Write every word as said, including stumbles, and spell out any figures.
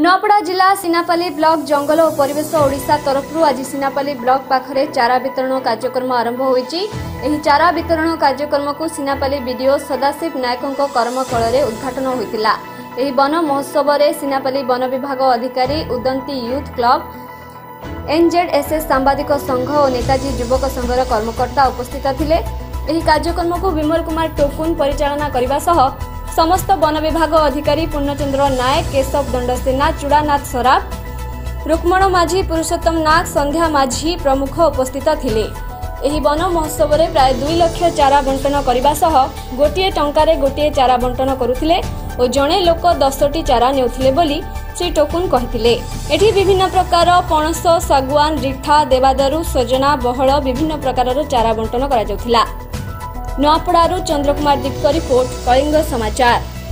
नूआपड़ा जिला सिनापाली ब्लॉक जंगल और परिवेश ओडिशा तरफ आज सिनापाली ब्लॉक पाखरे चारा वितरण कार्यक्रम आरंभ होईची। एही चारा वितरण कार्यक्रम को सिनापाली बीडीओ सदाशिव नायकों कर्मकल में उद्घाटन होइतिला। एही वन महोत्सव में सिनापाली वन विभाग अधिकारी उदंती यूथ क्लब एनजेडएसएस सांबादिक संघ और नेताजी युवक संघर कर्मकर्ता उपस्थित थिले। एही कार्यक्रम को विमल कुमार टोकुन परिचालना करने सह समस्त वन विभाग अधिकारी पूर्णचंद्र नायक, केशव दंडसेना, चूड़ानाथ सराफ, रुक्मण माझी, पुरुषोत्तम नाग, संध्या माझी प्रमुख उपस्थित थिले। एही वन महोत्सव में प्राय दुई लक्ष चारा बंटन करने सह गोटे टंकार गोटे चारा बंटन करुथिले और जड़े लोक दसटी चारा नेउथिले बोली श्री टोकुन कहिथिले। एठी विभिन्न प्रकार पणस, सागुआन, रिठा, देवादारू, सजना, बहल विभिन्न प्रकार चारा बंटन करा जाउथिला। नूआपड़ारू चंद्रकुमार दीप रिपोर्ट, कलिंग समाचार।